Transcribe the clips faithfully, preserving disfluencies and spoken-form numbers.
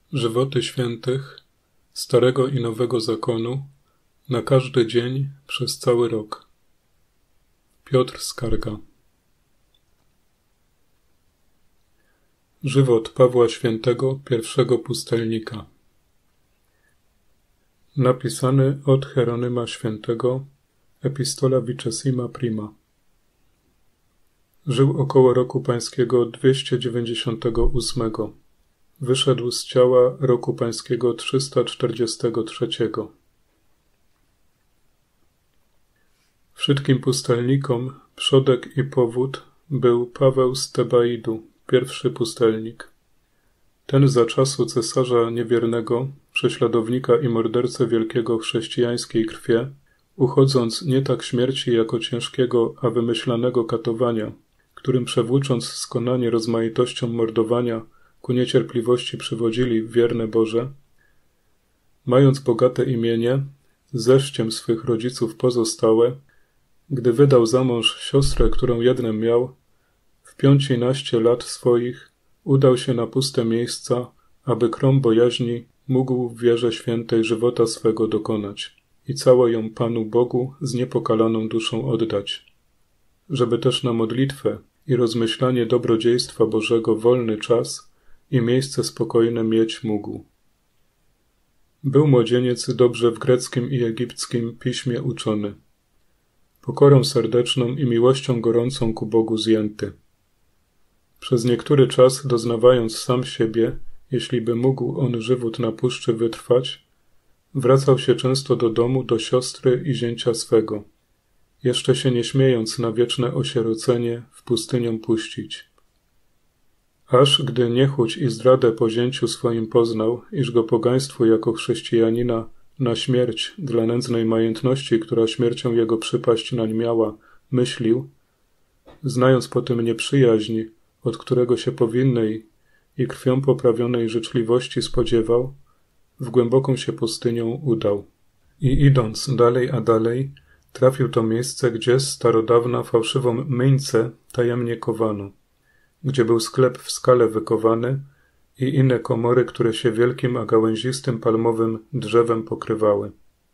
Żywoty świętych, Starego i Nowego Zakonu, na każdy dzień przez cały rok. Piotr Skarga. Żywot Pawła Świętego, pierwszego pustelnika. Napisany od Hieronyma Świętego, Epistola Vicesima Prima. Żył około roku pańskiego dwieście dziewięćdziesiątego ósmego. Wyszedł z ciała roku pańskiego trzysta czterdziestego trzeciego. Wszystkim pustelnikom przodek i powód był Paweł z Tebaidu, pierwszy pustelnik. Ten za czasu cesarza niewiernego, prześladownika i mordercę wielkiego chrześcijańskiej krwie, uchodząc nie tak śmierci jako ciężkiego, a wymyślanego katowania, którym przewłócząc skonanie rozmaitością mordowania, ku niecierpliwości przywodzili wierne Boże, mając bogate imienie, zeszciem swych rodziców pozostałe, gdy wydał za mąż siostrę, którą jednem miał, w pięcinaście lat swoich udał się na puste miejsca, aby krom bojaźni mógł w wierze świętej żywota swego dokonać i całą ją Panu Bogu z niepokalaną duszą oddać, żeby też na modlitwę i rozmyślanie dobrodziejstwa Bożego wolny czas i miejsce spokojne mieć mógł. Był młodzieniec dobrze w greckim i egipskim piśmie uczony, pokorą serdeczną i miłością gorącą ku Bogu zjęty. Przez niektóry czas doznawając sam siebie, jeśli by mógł on żywót na puszczy wytrwać, wracał się często do domu do siostry i zięcia swego, jeszcze się nie śmiejąc na wieczne osierocenie w pustynię puścić. Aż gdy niechęć i zdradę po zięciu swoim poznał, iż go pogaństwu jako chrześcijanina na śmierć dla nędznej majętności, która śmiercią jego przypaść nań miała, myślił, znając po tym nieprzyjaźń, od którego się powinnej i krwią poprawionej życzliwości spodziewał, w głęboką się pustynią udał. I idąc dalej a dalej, trafił to miejsce, gdzie starodawna fałszywą myńcę tajemnie kowano, gdzie był sklep w skale wykowany i inne komory, które się wielkim a gałęzistym palmowym drzewem pokrywały.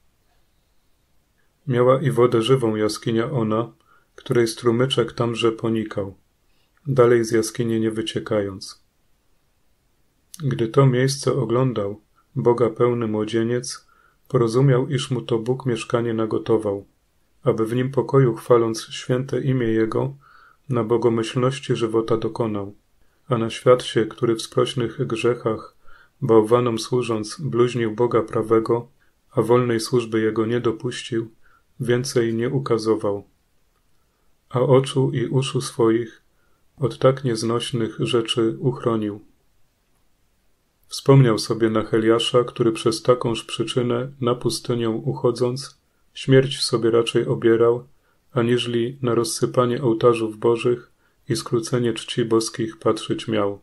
Miała i wodę żywą jaskinia ona, której strumyczek tamże ponikał, dalej z jaskini nie wyciekając. Gdy to miejsce oglądał, Boga pełny młodzieniec, porozumiał, iż mu to Bóg mieszkanie nagotował, aby w nim pokoju chwaląc święte imię Jego, na bogomyślności żywota dokonał, a na świat się, który w sprośnych grzechach, bałwanom służąc, bluźnił Boga prawego, a wolnej służby Jego nie dopuścił, więcej nie ukazował. A oczu i uszu swoich od tak nieznośnych rzeczy uchronił. Wspomniał sobie Nacheliasza, który przez takąż przyczynę na pustynię uchodząc, śmierć sobie raczej obierał, aniżeli na rozsypanie ołtarzów bożych i skrócenie czci boskich patrzeć miał.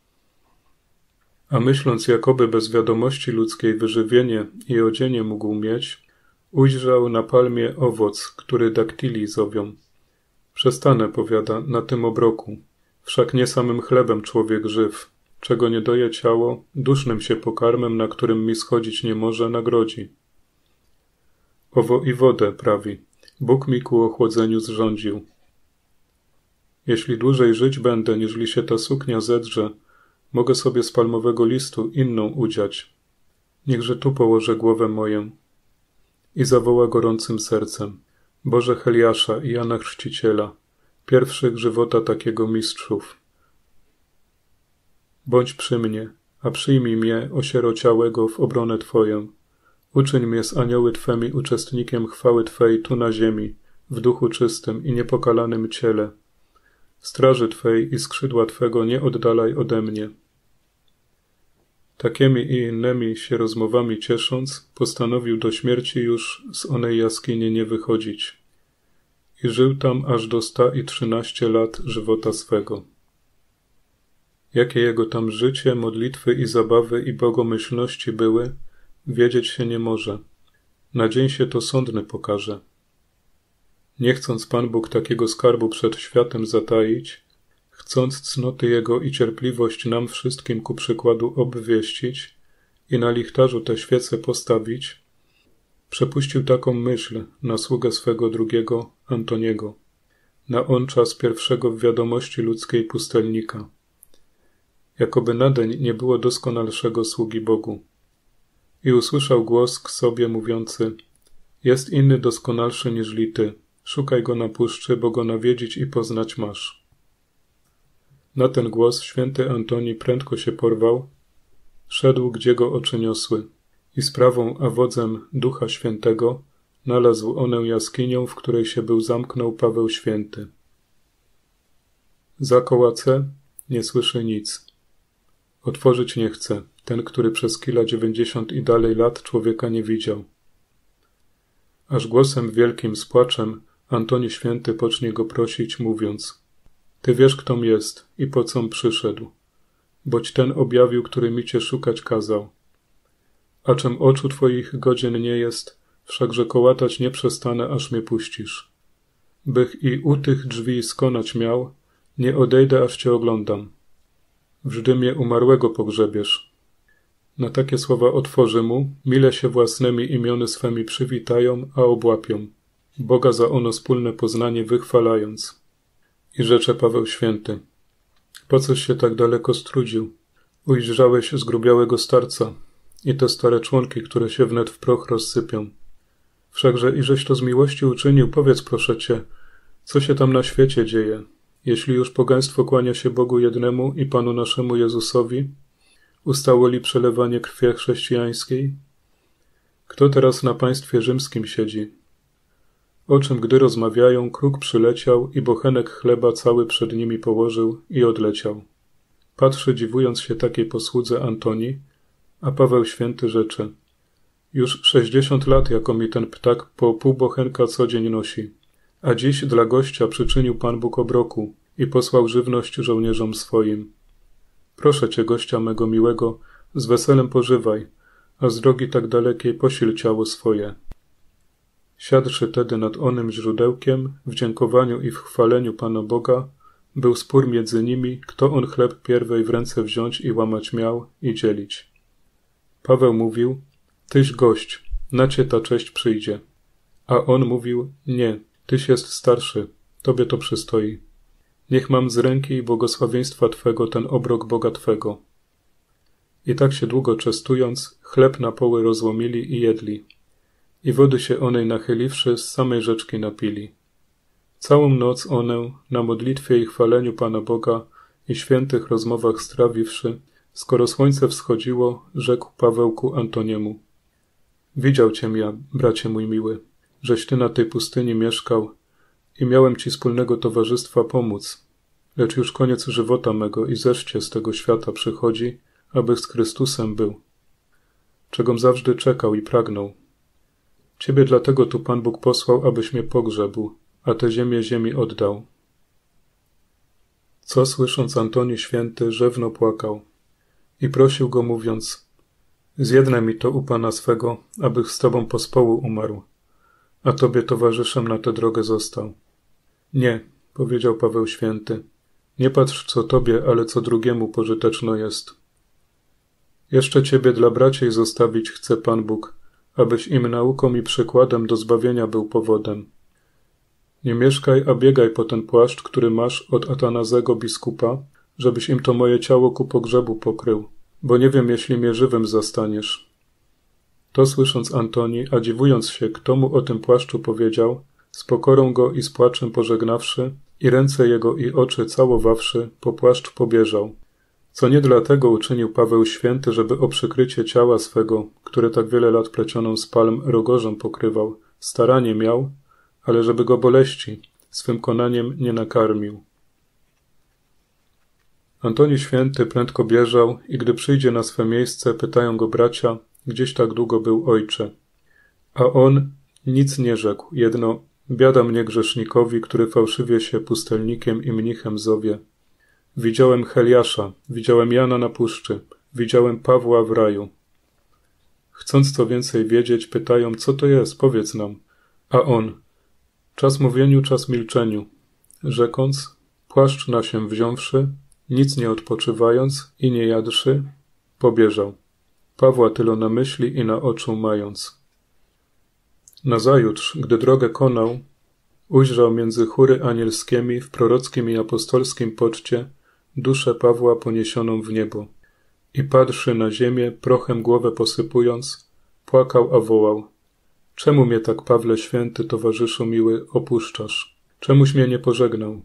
A myśląc, jakoby bez wiadomości ludzkiej wyżywienie i odzienie mógł mieć, ujrzał na palmie owoc, który daktili zowią. Przestanę, powiada, na tym obroku, wszak nie samym chlebem człowiek żyw, czego nie doje ciało, dusznym się pokarmem, na którym mi schodzić nie może, nagrodzi. Owo i wodę, prawi, Bóg mi ku ochłodzeniu zrządził. Jeśli dłużej żyć będę, niżli się ta suknia zedrze, mogę sobie z palmowego listu inną udziać. Niechże tu położę głowę moją. I zawoła gorącym sercem: Boże Heliasza i Jana Chrzciciela, pierwszych żywota takiego mistrzów. Bądź przy mnie, a przyjmij mnie, osierociałego, w obronę Twoją. Uczyń mnie z anioły Twemi uczestnikiem chwały Twej tu na ziemi, w duchu czystym i niepokalanym ciele. Straży Twej i skrzydła Twego nie oddalaj ode mnie. Takimi i innymi się rozmowami ciesząc, postanowił do śmierci już z onej jaskini nie wychodzić. I żył tam aż do sta i trzynaście lat żywota swego. Jakie jego tam życie, modlitwy i zabawy i bogomyślności były, wiedzieć się nie może. Na dzień się to sądny pokaże. Nie chcąc Pan Bóg takiego skarbu przed światem zataić, chcąc cnoty Jego i cierpliwość nam wszystkim ku przykładu obwieścić, i na lichtarzu te świece postawić, przepuścił taką myśl na sługę swego drugiego, Antoniego, na on czas pierwszego w wiadomości ludzkiej pustelnika. Jakoby nadeń nie było doskonalszego sługi Bogu. I usłyszał głos k sobie mówiący: jest inny doskonalszy niżli ty, szukaj go na puszczy, bo go nawiedzić i poznać masz. Na ten głos święty Antoni prędko się porwał, szedł, gdzie go oczy niosły, i sprawą a wodzem Ducha Świętego nalazł onę jaskinią, w której się był zamknął Paweł Święty. Za kołace nie słyszy nic. Otworzyć nie chce ten, który przez kila dziewięćdziesiąt i dalej lat człowieka nie widział. Aż głosem wielkim z płaczem Antoni Święty pocznie go prosić, mówiąc: ty wiesz, ktom jest i po com przyszedł, boć ten objawił, który mi cię szukać kazał. A czem oczu twoich godzien nie jest, wszakże kołatać nie przestanę, aż mnie puścisz. Bych i u tych drzwi skonać miał, nie odejdę, aż cię oglądam. Wżdy mnie umarłego pogrzebiesz. Na takie słowa otworzy mu, mile się własnymi imiony swemi przywitają, a obłapią, Boga za ono wspólne poznanie wychwalając. I rzecze Paweł Święty: po coś się tak daleko strudził? Ujrzałeś zgrubiałego starca i te stare członki, które się wnet w proch rozsypią. Wszakże iżeś to z miłości uczynił, powiedz proszę cię, co się tam na świecie dzieje, jeśli już pogaństwo kłania się Bogu jednemu i Panu naszemu Jezusowi? Ustało li przelewanie krwi chrześcijańskiej? Kto teraz na państwie rzymskim siedzi? O czym gdy rozmawiają, kruk przyleciał i bochenek chleba cały przed nimi położył i odleciał. Patrzy, dziwując się takiej posłudze Antoni, a Paweł Święty rzecze: już sześćdziesiąt lat, jako mi ten ptak po pół bochenka co dzień nosi, a dziś dla gościa przyczynił Pan Bóg obroku i posłał żywność żołnierzom swoim. Proszę cię, gościa mego miłego, z weselem pożywaj, a z drogi tak dalekiej posil ciało swoje. Siadłszy tedy nad onym źródełkiem, w dziękowaniu i w chwaleniu Pana Boga, był spór między nimi, kto on chleb pierwej w ręce wziąć i łamać miał i dzielić. Paweł mówił: tyś gość, na cię ta cześć przyjdzie. A on mówił: nie, tyś jest starszy, tobie to przystoi. Niech mam z ręki i błogosławieństwa twego ten obrok Boga twego. I tak się długo częstując, chleb na poły rozłomili i jedli. I wody się onej nachyliwszy, z samej rzeczki napili. Całą noc onę, na modlitwie i chwaleniu Pana Boga i świętych rozmowach strawiwszy, skoro słońce wschodziło, rzekł Pawełku Antoniemu: widział cię ja, bracie mój miły, żeś ty na tej pustyni mieszkał i miałem ci wspólnego towarzystwa pomóc, lecz już koniec żywota mego i zeszcie z tego świata przychodzi, abych z Chrystusem był, czegom zawsze czekał i pragnął. Ciebie dlatego tu Pan Bóg posłał, abyś mnie pogrzebł, a tę ziemię ziemi oddał. Co słysząc Antoni Święty, rzewno płakał i prosił go, mówiąc: zjednę mi to u Pana swego, abych z Tobą pospołu umarł, a Tobie towarzyszem na tę drogę został. Nie, powiedział Paweł Święty, nie patrz co Tobie, ale co drugiemu pożyteczno jest. Jeszcze Ciebie dla braciej zostawić chce Pan Bóg, abyś im nauką i przykładem do zbawienia był powodem. Nie mieszkaj, a biegaj po ten płaszcz, który masz od Atanazego biskupa, żebyś im to moje ciało ku pogrzebu pokrył, bo nie wiem, jeśli mnie żywym zastaniesz. To słysząc Antoni, a dziwując się, kto mu o tym płaszczu powiedział, z pokorą go i z płaczem pożegnawszy, i ręce jego i oczy całowawszy, po płaszcz pobieżał. Co nie dlatego uczynił Paweł Święty, żeby o przykrycie ciała swego, które tak wiele lat plecioną z palm rogożą pokrywał, staranie miał, ale żeby go boleści swym konaniem nie nakarmił. Antoni Święty prędko bieżał i gdy przyjdzie na swe miejsce, pytają go bracia, gdzieś tak długo był ojcze. A on nic nie rzekł, jedno: biada mnie grzesznikowi, który fałszywie się pustelnikiem i mnichem zowie. Widziałem Heliasza, widziałem Jana na puszczy, widziałem Pawła w raju. Chcąc co więcej wiedzieć, pytają, co to jest, powiedz nam. A on: czas mówieniu, czas milczeniu. Rzekąc, płaszcz na się wziąwszy, nic nie odpoczywając i nie jadłszy, pobieżał. Pawła tylo na myśli i na oczu mając. Nazajutrz, gdy drogę konał, ujrzał między chóry anielskiemi w prorockim i apostolskim poczcie duszę Pawła poniesioną w niebo. I padłszy na ziemię, prochem głowę posypując, płakał, a wołał: Czemu mnie tak, Pawle święty, towarzyszu miły, opuszczasz? Czemuś mnie nie pożegnał?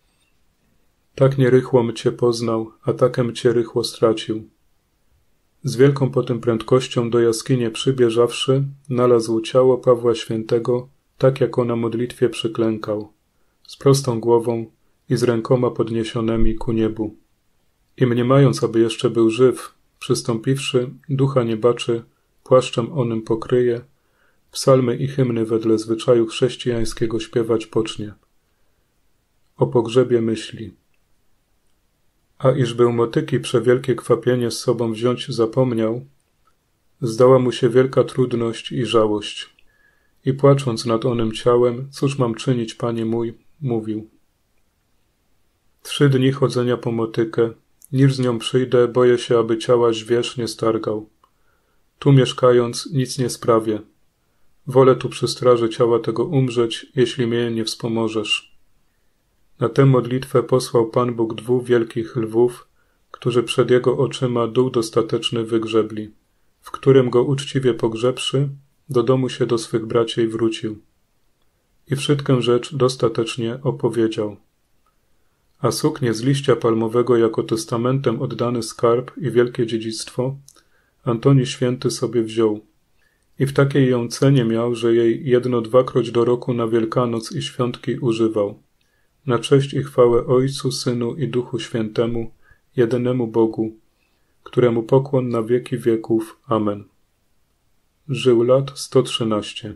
Tak nierychłom cię poznał, a takem cię rychło stracił. Z wielką potem prędkością do jaskini przybieżawszy, nalazł ciało Pawła Świętego, tak jak na modlitwie przyklękał, z prostą głową i z rękoma podniesionymi ku niebu. I mniemając, aby jeszcze był żyw, przystąpiwszy, ducha nie baczy, płaszczem onym pokryje, psalmy i hymny wedle zwyczaju chrześcijańskiego śpiewać pocznie. O pogrzebie myśli. A iż był motyki przewielkie kwapienie z sobą wziąć zapomniał, zdała mu się wielka trudność i żałość. I płacząc nad onym ciałem, cóż mam czynić, Panie mój, mówił. Trzy dni chodzenia po motykę, niż z nią przyjdę, boję się, aby ciała żwierz nie stargał. Tu mieszkając, nic nie sprawię. Wolę tu przy straży ciała tego umrzeć, jeśli mnie nie wspomożesz. Na tę modlitwę posłał Pan Bóg dwóch wielkich lwów, którzy przed jego oczyma dół dostateczny wygrzebli, w którym go uczciwie pogrzebszy, do domu się do swych braci wrócił. I wszystkę rzecz dostatecznie opowiedział. A suknię z liścia palmowego jako testamentem oddany skarb i wielkie dziedzictwo Antoni Święty sobie wziął. I w takiej ją cenie miał, że jej jedno dwakroć do roku na Wielkanoc i świątki używał. Na cześć i chwałę Ojcu, Synu i Duchu Świętemu, jedynemu Bogu, któremu pokłon na wieki wieków. Amen. Żył lat sto trzynaście.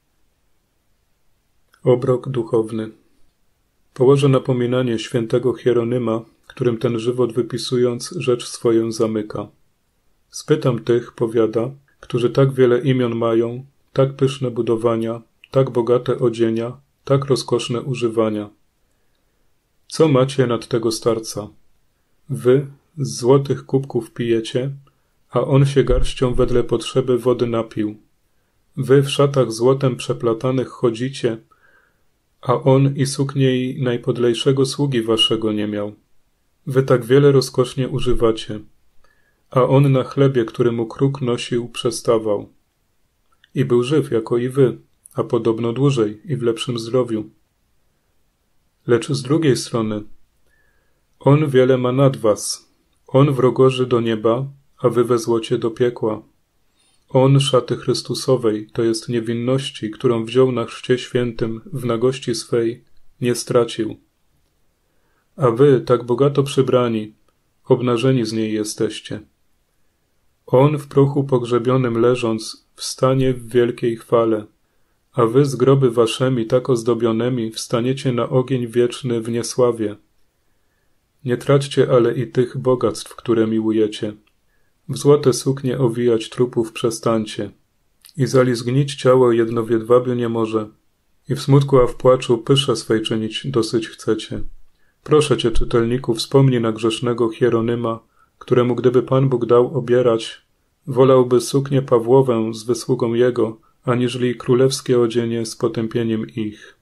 Obrok duchowny. Położę napominanie świętego Hieronyma, którym ten żywot wypisując rzecz swoją zamyka. Spytam tych, powiada, którzy tak wiele imion mają, tak pyszne budowania, tak bogate odzienia, tak rozkoszne używania. Co macie nad tego starca? Wy z złotych kubków pijecie, a on się garścią wedle potrzeby wody napił. Wy w szatach złotem przeplatanych chodzicie, a on i sukniei najpodlejszego sługi waszego nie miał. Wy tak wiele rozkosznie używacie, a on na chlebie, który mu kruk nosił, przestawał. I był żyw jako i wy, a podobno dłużej i w lepszym zdrowiu. Lecz z drugiej strony, on wiele ma nad was, on wrogoży do nieba, a wy we złocie do piekła. On szaty Chrystusowej, to jest niewinności, którą wziął na chrzcie świętym w nagości swej, nie stracił. A wy, tak bogato przybrani, obnażeni z niej jesteście. On w prochu pogrzebionym leżąc, wstanie w wielkiej chwale, a wy z groby waszemi tak ozdobionemi wstaniecie na ogień wieczny w niesławie. Nie traćcie ale i tych bogactw, które miłujecie. W złote suknie owijać trupów przestańcie. I zalizgnić ciało jedno w jedwabiu nie może. I w smutku, a w płaczu pysze swej czynić dosyć chcecie. Proszę cię, czytelniku, wspomnij na grzesznego Hieronyma, któremu gdyby Pan Bóg dał obierać, wolałby suknię Pawłowę z wysługą jego, aniżeli królewskie odzienie z potępieniem ich.